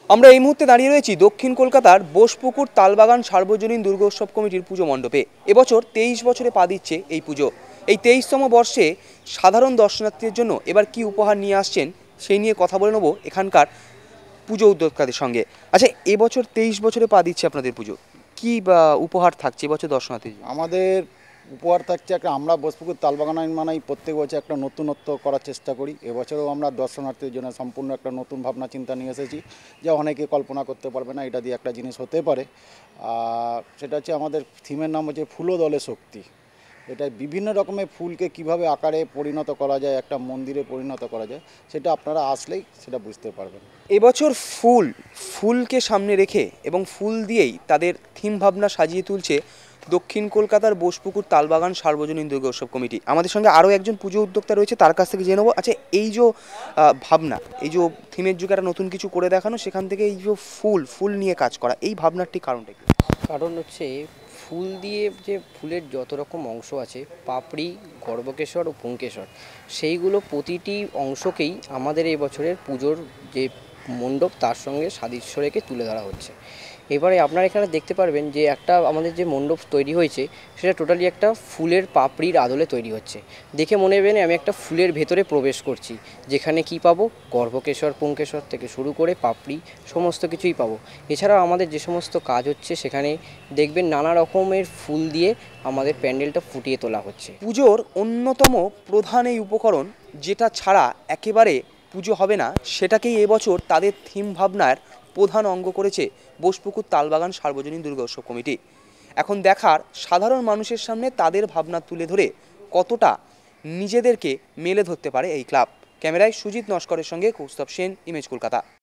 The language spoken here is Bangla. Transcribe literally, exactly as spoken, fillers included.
আমরা এই মুহূর্তে দাঁড়িয়ে রয়েছি দক্ষিণ কলকাতার বোসপুকুর তালবাগান সার্বজনীন দুর্গোৎসব কমিটির পুজো মণ্ডপে। এবছর তেইশ বছরে পা দিচ্ছে এই পুজো। এই তেইশতম বর্ষে সাধারণ দর্শনার্থীদের জন্য এবার কি উপহার নিয়ে আসছেন সেই নিয়ে কথা বলে নেব এখানকার পুজো উদ্যোক্তাদের সঙ্গে। আচ্ছা, এবছর তেইশ বছরে পা দিচ্ছে আপনাদের পুজো, কি বা উপহার থাকছে এবছর দর্শনার্থী? আমাদের উপহার থাকছে একটা, আমরা বোসপুকুর তালবাগান মানেই প্রত্যেক বছর একটা নতুনত্ব করার চেষ্টা করি। এবছরও আমরা দর্শনার্থীদের জন্য সম্পূর্ণ একটা নতুন ভাবনা চিন্তা নিয়ে এসেছি, যা অনেকে কল্পনা করতে পারবে না এটা দিয়ে একটা জিনিস হতে পারে। আর সেটা হচ্ছে আমাদের থিমের নাম হচ্ছে ফুলদলে শক্তি। এটা বিভিন্ন রকমের ফুলকে কিভাবে আকারে পরিণত করা যায়, একটা মন্দিরে পরিণত করা যায়, সেটা আপনারা আসলেই সেটা বুঝতে পারবেন। এবছর ফুল ফুলকে সামনে রেখে এবং ফুল দিয়েই তাদের থিম ভাবনা সাজিয়ে তুলছে দক্ষিণ কলকাতার বোসপুকুর তালবাগান সার্বজনীন দুর্গোৎসব কমিটি। আমাদের সঙ্গে আরও একজন পুজো উদ্যোক্তা রয়েছে, তার কাছ থেকে জেনে নেবো। আচ্ছা, এই যে ভাবনা, এই যে থিমের যুগে একটা নতুন কিছু করে দেখানো, সেখান থেকে এই যে ফুল ফুল নিয়ে কাজ করা, এই ভাবনার কারণটা কি? কারণ হচ্ছে ফুল দিয়ে যে ফুলের যত রকম অংশ আছে, পাপড়ি, গর্ভকেশর ও পুংকেশর, সেইগুলো প্রতিটি অংশকেই আমাদের এই বছরের পুজোর যে মণ্ডপ তার সঙ্গে সাদৃশ্য রেখে তুলে ধরা হচ্ছে। এবারে আপনারা এখানে দেখতে পারবেন যে একটা আমাদের যে মণ্ডপ তৈরি হয়েছে সেটা টোটালি একটা ফুলের পাপড়ির আদলে তৈরি হচ্ছে। দেখে মনে হবে আমি একটা ফুলের ভেতরে প্রবেশ করছি, যেখানে কি পাবো, গর্ভকেশর, পুংকেশর থেকে শুরু করে পাপড়ি সমস্ত কিছুই পাবো। এছাড়াও আমাদের যে সমস্ত কাজ হচ্ছে সেখানে দেখবেন নানা রকমের ফুল দিয়ে আমাদের প্যান্ডেলটা ফুটিয়ে তোলা হচ্ছে। পুজোর অন্যতম প্রধান এই উপকরণ, যেটা ছাড়া একেবারে পুজো হবে না, সেটাকেই এবছর তাদের থিম ভাবনার প্রধান অঙ্গ করেছে বোসপুকুর তালবাগান সার্বজনীন দুর্গোৎসব কমিটি। এখন দেখার সাধারণ মানুষের সামনে তাদের ভাবনা তুলে ধরে কতটা নিজেদেরকে মেলে ধরতে পারে এই ক্লাব। ক্যামেরায় সুজিত নস্করের সঙ্গে কৌস্তব সেন, ইমেজ কলকাতা।